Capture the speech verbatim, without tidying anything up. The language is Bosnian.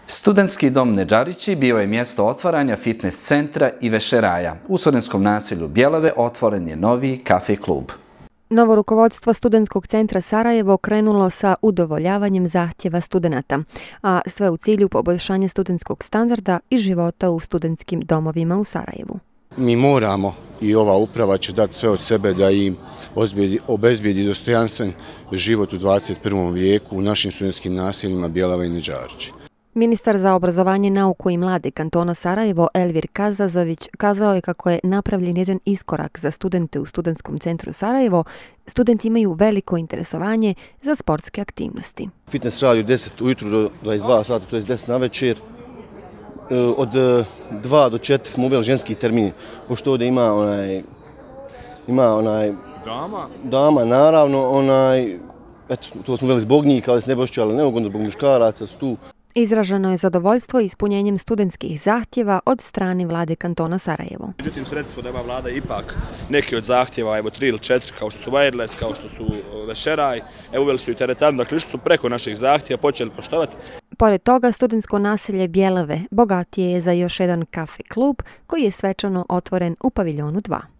Studentski dom Nedžarići bio je mjesto otvaranja fitness centra i večeraja. U studentskom naselju Bjelave otvoren je novi kafe klub. Novo rukovodstvo Studentskog centra Sarajevo krenulo sa udovoljavanjem zahtjeva studenata, a sve u cilju poboljšanja studentskog standarda i života u studentskim domovima u Sarajevu. Mi moramo i ova uprava će dati sve od sebe da im obezbijedi dostojanstven život u dvadeset prvom vijeku u našim studentskim naseljima Bjelava i Nedžarići. Ministar za obrazovanje, nauku i mlade kantona Sarajevo Elvir Kazazović kazao je kako je napravljen jedan iskorak za studente u Studentskom centru Sarajevo. Studenti imaju veliko interesovanje za sportske aktivnosti. Fitness radi od deset ujutru do dvadeset dva sata, to je deset na večer. Od dva do četiri smo uveli ženski termin, pošto ovdje ima onaj, ima onaj, dama, dama naravno, onaj, eto, to smo uveli zbog njih, kao da se ne bi osjećali neugodno zbog muškaraca su tu. Izraženo je zadovoljstvo ispunjenjem studentskih zahtjeva od strane vlade kantona Sarajevo. Međutim, sretni smo da ima vlada ipak neki od zahtjeva, evo tri ili četiri, kao što su wireless, kao što su večeraj, evo uveli su i teretanu, dakle išli su preko naših zahtjeva, počeli poštovati. Pored toga, studentsko naselje Bjelave bogatije je za još jedan kafe klub koji je svečano otvoren u paviljonu dva.